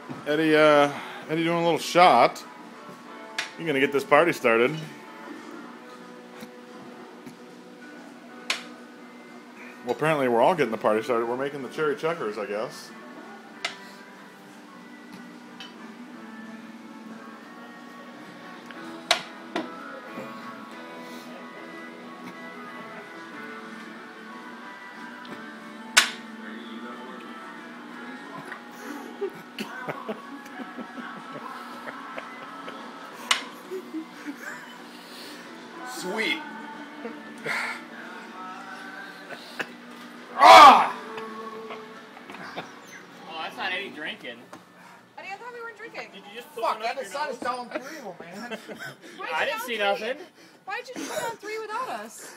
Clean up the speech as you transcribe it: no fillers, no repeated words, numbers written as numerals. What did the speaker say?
Eddie doing a little shot. You're gonna get this party started. Well, apparently we're all getting the party started. We're making the cherry checkers, I guess. Sweet. Ah! Oh, that's not Eddie drinking. Eddie, I thought we weren't drinking. Did you just put Fuck, one I up your decided nose? to tell him 3 of them, man. Why'd I you didn't down see three? nothing. Why'd you put on 3 without us?